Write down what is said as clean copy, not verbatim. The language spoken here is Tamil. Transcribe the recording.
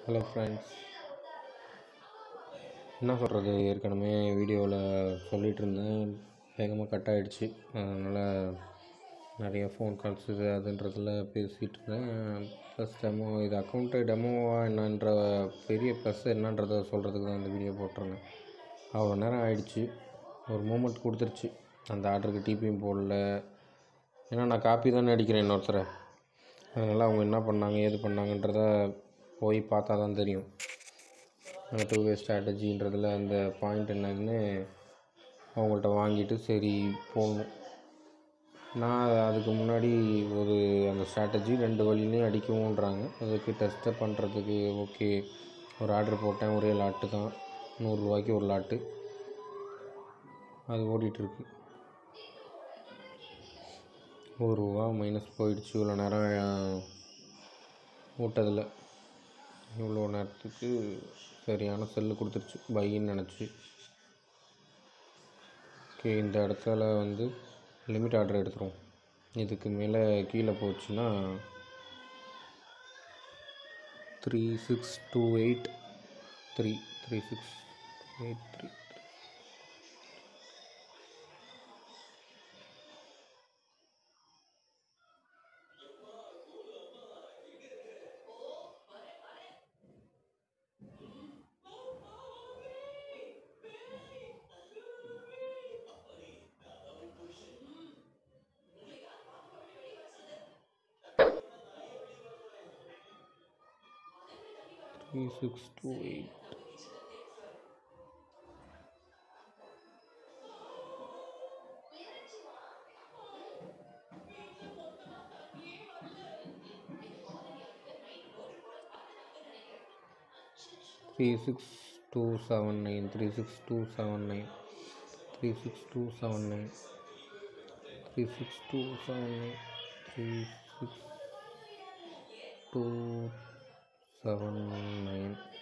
ஹலோ ஃப்ரெண்ட்ஸ், என்ன சொல்கிறது? ஏற்கனவே வீடியோவில் சொல்லிகிட்டு இருந்தேன், வேகமாக கட் ஆகிடுச்சு. அதனால் நிறைய ஃபோன் கால்ஸ் இது அதுன்றதில் பேசிகிட்டு இருந்தேன். ப்ளஸ் இது அக்கௌண்ட்டு டெமோவாக என்னன்ற பெரிய ப்ளஸ் என்னன்றதை சொல்கிறதுக்கு தான் இந்த வீடியோ போட்டிருந்தேன். அவ்வளோ நேரம் ஆகிடுச்சு, ஒரு மூமெண்ட் கொடுத்துருச்சு. அந்த ஆர்டருக்கு டிபியும் போடல, ஏன்னா நான் காப்பி தானே அடிக்கிறேன் இன்னொருத்தரை. அதனால் அவங்க என்ன பண்ணாங்க ஏது பண்ணாங்கன்றத போய் பார்த்தா தான் தெரியும். அந்த 2-வே ஸ்ட்ராட்டஜின்றதில் அந்த பாயிண்ட் என்னன்னு அவங்கள்ட்ட வாங்கிட்டு சரி போகணும். நான் அதுக்கு முன்னாடி அந்த ஸ்ட்ராட்டஜி 2 வழியிலையும் அடிக்கவும்ன்றாங்க. அதுக்கு டெஸ்ட்டை பண்ணுறதுக்கு ஓகே, ஒரு ஆர்டர் போட்டேன், ஒரே லாட்டு தான், 100 ரூபாய்க்கு ஒரு லாட்டு. அது ஓடிட்டுருக்கு. ₹1 மைனஸ் போயிடுச்சு. இவ்வளோ நேரம் ஓட்டதில் இவ்வளோ நேரத்துக்கு சரியான செல்லு கொடுத்துருச்சு, பையின்னு நினச்சி. ஓகே, இந்த இடத்துல லிமிட் ஆர்டர் எடுத்துருவோம். இதுக்கு மேலே கீழே போச்சுன்னா 3628 3628 3628 36279 36279 36279 36279 36279